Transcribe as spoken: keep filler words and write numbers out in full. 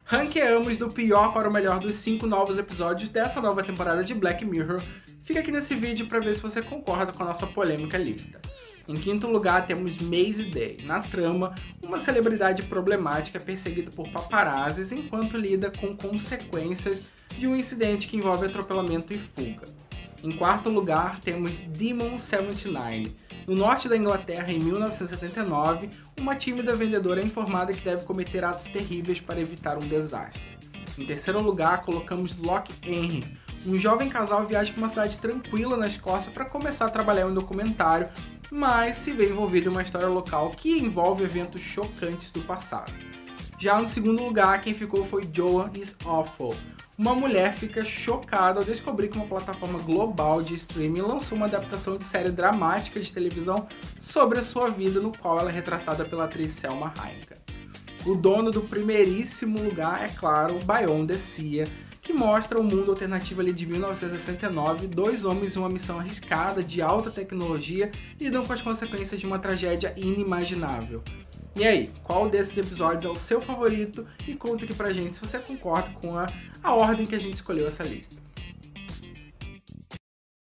Ranqueamos do pior para o melhor dos cinco novos episódios dessa nova temporada de Black Mirror. Fica aqui nesse vídeo para ver se você concorda com a nossa polêmica lista. Em quinto lugar temos Maisie Day. Na trama, uma celebridade problemática é perseguida por paparazzis enquanto lida com consequências de um incidente que envolve atropelamento e fuga. Em quarto lugar temos Demon setenta e nove. No norte da Inglaterra, em mil novecentos e setenta e nove, uma tímida vendedora é informada que deve cometer atos terríveis para evitar um desastre. Em terceiro lugar, colocamos Lock Henry. Um jovem casal viaja para uma cidade tranquila na Escócia para começar a trabalhar em um documentário, mas se vê envolvido em uma história local que envolve eventos chocantes do passado. Já no segundo lugar, quem ficou foi Joan is Awful. Uma mulher fica chocada ao descobrir que uma plataforma global de streaming lançou uma adaptação de série dramática de televisão sobre a sua vida, no qual ela é retratada pela atriz Selma Hayek. O dono do primeiríssimo lugar é, claro, Beyond the Sea, que mostra o mundo alternativo ali de mil novecentos e sessenta e nove, dois homens em uma missão arriscada de alta tecnologia lidam com as consequências de uma tragédia inimaginável. E aí, qual desses episódios é o seu favorito? E conta aqui pra gente se você concorda com a, a ordem que a gente escolheu essa lista.